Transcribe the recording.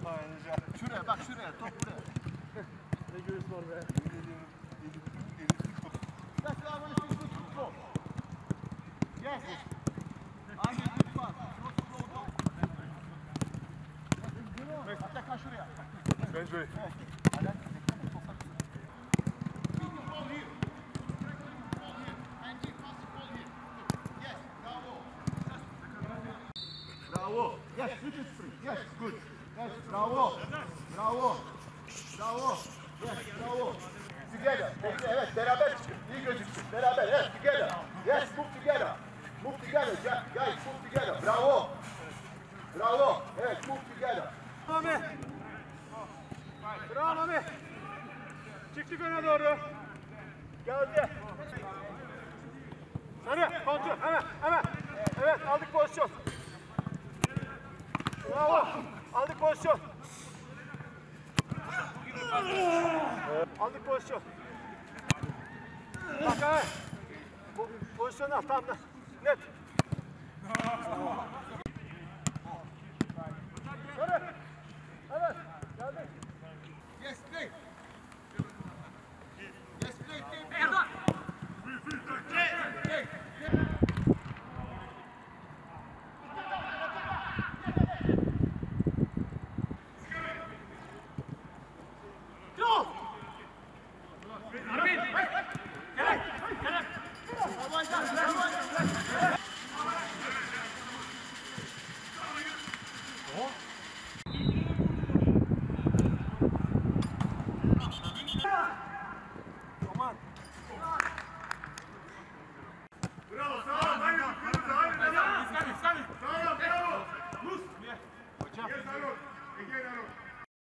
Şuraya bak şuraya. Top buraya. Ne göğüs var be. That's why I want to see good football. Yes. I'm a good pass. Not slow down. Hatta şuraya. Ben böyle. Bravo. Yes, this is free. Yes, good. Yes, bravo. Bravo. Bravo. Yes, bravo. Together. Evet, beraber çıkın. İyi gözüksün. Beraber. Yes, together. Yes, move together. Move together. Guys, move together. Bravo. Bravo. Evet, move together. Mami. Bravo Mami. Çıktık öne doğru. Geldi. Sarı, kontrol. Hemen. Evet, aldık pozisyon. Bravo. Aldık pozisyon. Aldık pozisyon. Bak ha. Pozisyon al tam da. Net.